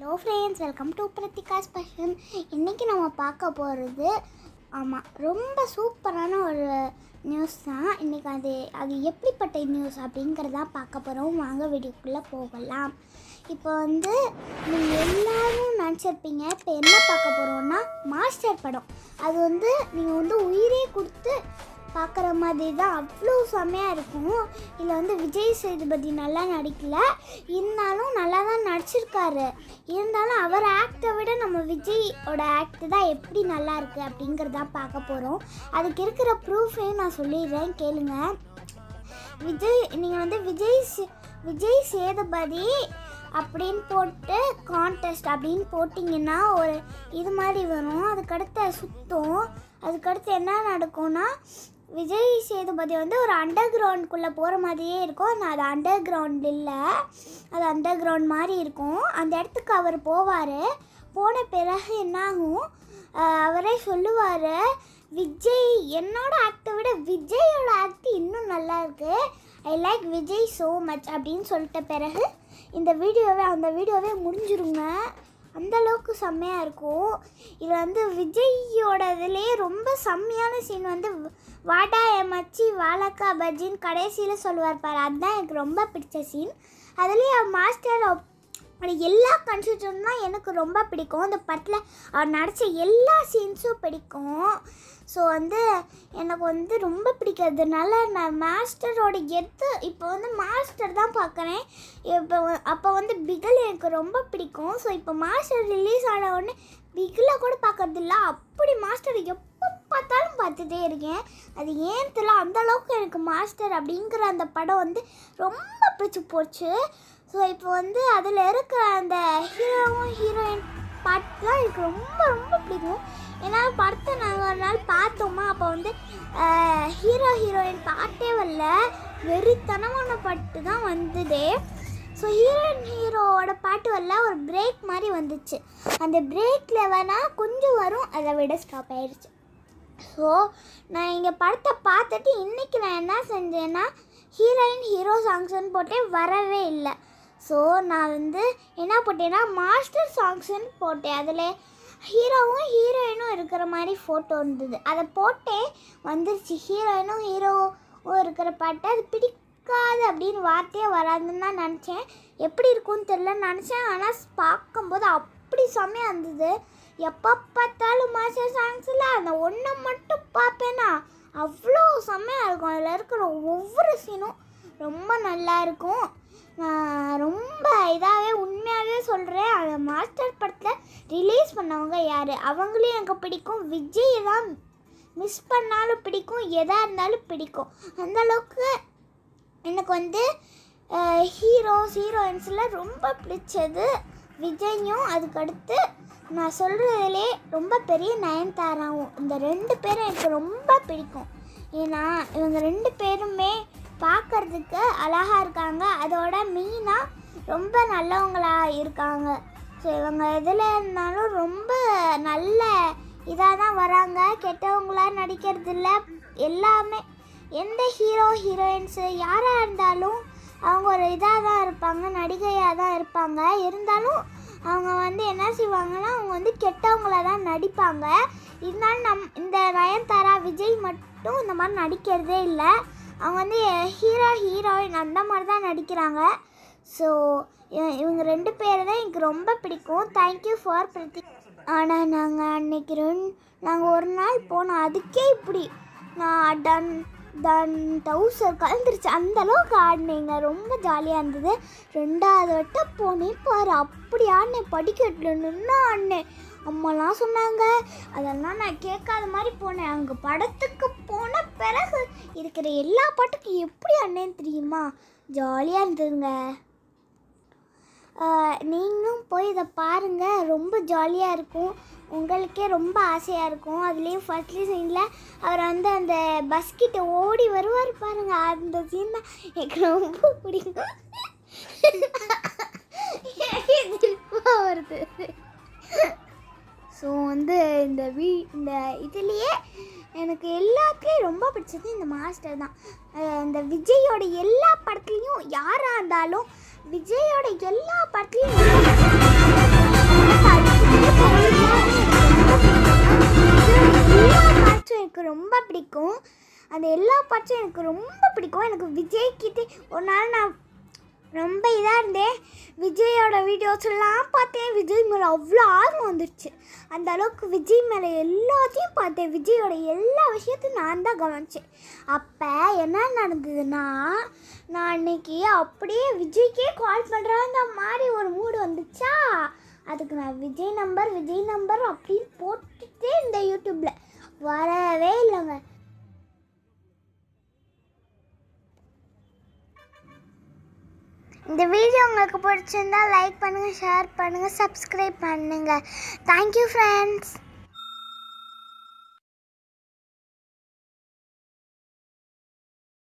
Hello friends, welcome to Prathika's Passion. இன்றைக்கி நம்ம பார்க்க போகிறது ரொம்ப சூப்பரான ஒரு நியூஸ் தான். இன்றைக்கி அது எப்படிப்பட்ட நியூஸ் அப்படிங்கிறதான் பார்க்க போகிறோம். வாங்க வீடியோக்குள்ளே போகலாம். இப்போ நீங்கள் எல்லோரும் நினச்சிருப்பீங்க, இப்போ என்ன பார்க்க போகிறோன்னா மாஸ்டர் படம். அது நீங்கள் உயிரே கொடுத்து பார்க்குற மாதிரி தான், அவ்வளோ செம்மையாக இருக்கும். இதில் விஜய் சேதுபதி நல்லா நடிக்கல, இருந்தாலும் நல்லா தான் நடிச்சிருக்காரு. இருந்தாலும் அவர் ஆக்டை விட நம்ம விஜயோட ஆக்ட் தான் எப்படி நல்லா இருக்குது அப்படிங்கிறதான் பார்க்க போகிறோம். அதுக்கு இருக்கிற ப்ரூஃபையும் நான் சொல்லிடுறேன், கேளுங்க. நீங்கள் விஜய் சேதுபதி அப்படின்னு போட்டு கான்டெஸ்ட் அப்படின்னு போட்டிங்கன்னா ஒரு இது மாதிரி வரும். அதுக்கடுத்து சுத்தம். அதுக்கடுத்து என்ன நடக்கும்னா, விஜய் சேதுபதி ஒரு அண்டர் கிரவுண்டுக்குள்ளே போகிற மாதிரியே இருக்கும். அது அண்டர் கிரவுண்ட் இல்லை, அது அண்டர் கிரவுண்ட் மாதிரி இருக்கும். அந்த இடத்துக்கு அவர் போவார். போன பிறகு என்னாகும், அவரே சொல்லுவார், விஜய் என்னோட ஆக்டை விட விஜயோட ஆக்ட் இன்னும் நல்லா இருக்குது, I like Vijay so much அப்படின்னு சொல்லிட்ட பிறகு அந்த வீடியோவே முடிஞ்சிருங்க. அந்தளவுக்கு செம்மையாக இருக்கும். இது விஜயோட இதுலேயே ரொம்ப செம்மையான சீன் வாடா மச்சி வாழக்கா பஜ்ஜின்னு கடைசியில் சொல்லுவார் பாரு, அதுதான் எனக்கு ரொம்ப பிடிச்ச சீன். அதுலேயே மாஸ்டர் எல்லா கன்செப்டும் தான் எனக்கு ரொம்ப பிடிக்கும். அந்த படத்தில் அவர் நடித்த எல்லா சீன்ஸும் பிடிக்கும். ஸோ எனக்கு ரொம்ப பிடிக்கிறதுனால நான் மாஸ்டரோட இப்போ மாஸ்டர் தான் பார்க்குறேன். அப்போ பிகில் எனக்கு ரொம்ப பிடிக்கும். ஸோ இப்போ மாஸ்டர் ரிலீஸ் ஆன உடனே பிகில் கூட பார்க்கறது இல்லை, அப்படி மாஸ்டர் எப்போ பார்த்தாலும் பார்த்துட்டே இருக்கேன். அது ஏன் தெரியல, அந்தளவுக்கு எனக்கு மாஸ்டர் அப்படிங்கிற அந்த படம் ரொம்ப பிடிச்சி போச்சு. ஸோ இப்போ அதில் இருக்கிற அந்த ஹீரோயின் பாட்டுலாம் எனக்கு ரொம்ப ரொம்ப பிடிக்கும். ஏன்னா படத்தை நாங்கள் ஒரு நாள் பார்த்தோமா, அப்போ ஹீரோயின் பாட்டே வரல, வெறித்தனமான பாட்டு தான் வந்தது. ஸோ ஹீரோவோட பாட்டு வரல, ஒரு பிரேக் மாதிரி வந்துச்சு. அந்த பிரேக்கில் வேணால் கொஞ்சம் வரும், அதை விட ஸ்டாப் ஆயிடுச்சு. ஸோ நான் இங்கே படத்தை பார்த்துட்டு இன்றைக்கி நான் என்ன செஞ்சேன்னா, ஹீரோயின் ஹீரோ சாங்ஸ்ன்னு போட்டேன், வரவே இல்லை. ஸோ நான் என்ன போட்டேன்னா மாஸ்டர் சாங்ஸ்ன்னு போட்டேன். அதில் ஹீரோவும் ஹீரோயினும் இருக்கிற மாதிரி ஃபோட்டோ இருந்தது, அதை போட்டேன், வந்துருச்சு. ஹீரோயினும் ஹீரோவும் இருக்கிற பாட்டு அது பிடிக்காது அப்படின்னு வார்த்தையே வராதுன்னு தான் நினச்சேன். எப்படி இருக்கும்னு தெரியலன்னு நினச்சேன். ஆனால் பார்க்கும்போது அப்படி செம்மையாக இருந்தது. எப்போ பார்த்தாலும் மாஸ்டர் சாங்ஸில் அந்த ஒன்றை மட்டும் பார்ப்பேன்னா அவ்வளோ செம்மையாக இருக்கும். அதில் இருக்கிற ஒவ்வொரு சீனும் ரொம்ப நல்லா இருக்கும். நான் ரொம்ப இதாகவே உண்மையாகவே சொல்கிறேன், அந்த மாஸ்டர் படத்தில் ரிலீஸ் பண்ணவங்க யார், அவங்களையும் எனக்கு பிடிக்கும். விஜய் தான் மிஸ் பண்ணாலும் பிடிக்கும், எதாக இருந்தாலும் பிடிக்கும். அந்தளவுக்கு எனக்கு ஹீரோயின்ஸில் ரொம்ப பிடிச்சது விஜயும். அதுக்கடுத்து நான் சொல்கிறதுலே ரொம்ப பெரிய நயன்தாராவும். இந்த ரெண்டு பேரும் எனக்கு ரொம்ப பிடிக்கும். ஏன்னா இவங்க ரெண்டு பேருமே பார்க்குறதுக்கு அழகாக இருக்காங்க, அதோட மீனா ரொம்ப நல்லவங்களாக இருக்காங்க. ஸோ இவங்க எதில் இருந்தாலும் ரொம்ப நல்ல இதாக தான் வராங்க, கெட்டவங்களாக நடிக்கிறது இல்லை. எல்லாமே எந்த ஹீரோயின்ஸு யாராக இருந்தாலும் அவங்க ஒரு இதாக தான் இருப்பாங்க, நடிகையாக தான் இருப்பாங்க. இருந்தாலும் அவங்க என்ன செய்வாங்கன்னா, அவங்க கெட்டவங்களாக தான் நடிப்பாங்க. இருந்தாலும் இந்த நயன்தாரா விஜய் மட்டும் இந்த மாதிரி நடிக்கிறதே இல்லை. அவங்க ஹீரோயின் அந்த மாதிரி தான் நடிக்கிறாங்க. ஸோ இவங்க ரெண்டு பேர் தான் எனக்கு ரொம்ப பிடிக்கும். தேங்க்யூ ஃபார் பிரதி. ஆனால் நாங்கள் ஒரு நாள் போனோம், அதுக்கே இப்படி நான் டவுசர் கலந்துருச்சு, அந்தளவுக்கு ஆடினேங்க. ரொம்ப ஜாலியாக இருந்தது. ரெண்டாவது வட்டம் போனேன் பாரு, அப்படி ஆடினேன், படிக்கட்டில் நின்று ஆடினேன். அம்மாலாம் சொன்னாங்க, அதெல்லாம் நான் கேட்காத மாதிரி போனேன். அங்கே படத்துக்கு போன பிறகு இருக்கிற எல்லா பாட்டுக்கும் எப்படி ஆடினேன்னு தெரியுமா, ஜாலியாக இருந்ததுங்க. நீங்களும் போய் இதை பாருங்கள், ரொம்ப ஜாலியாக இருக்கும், உங்களுக்கே ரொம்ப ஆசையாக இருக்கும். அதுலேயும் ஃபர்ஸ்ட்லி சீனில் அவர் அந்த பஸ்கிட்ட ஓடி வருவார் பாருங்கள், அந்த சீன் தான் எனக்கு ரொம்ப பிடிக்கும். வருது. ஸோ இந்த இதுலேயே எனக்கு எல்லாத்துலேயும் ரொம்ப பிடிச்சது இந்த மாஸ்டர் தான். இந்த விஜயோட எல்லா படத்துலேயும் யாராக இருந்தாலும் விஜயோட எல்லா படத்துலையும் அந்த எல்லா பார்ட்ஸும் எனக்கு ரொம்ப பிடிக்கும். எனக்கு விஜய்கிட்ட ஒரு நாள் நான் ரொம்ப இதாக இருந்தேன், விஜயோட வீடியோஸ் எல்லாம் பார்த்தேன். விஜய் மேலே அவ்வளோ ஆர்வம் வந்துடுச்சு. அந்த அளவுக்கு விஜய் மேலே எல்லாத்தையும் பார்த்தேன். விஜயோட எல்லா விஷயத்தையும் நான் தான் கவனிச்சேன். அப்போ என்ன நடந்ததுன்னா, நான் அன்னைக்கு அப்படியே விஜய்க்கே கால் பண்ணுறாங்க மாதிரி ஒரு மூடு வந்துச்சா, அதுக்கு நான் விஜய் நம்பர் அப்படின்னு போட்டுட்டே இந்த யூடியூப்பில் வரவே இல்லைங்க. இந்த வீடியோ உங்களுக்கு பிடிச்சிருந்தா லைக் பண்ணுங்கள், ஷேர் பண்ணுங்கள், சப்ஸ்கிரைப் பண்ணுங்கள். Thank you friends.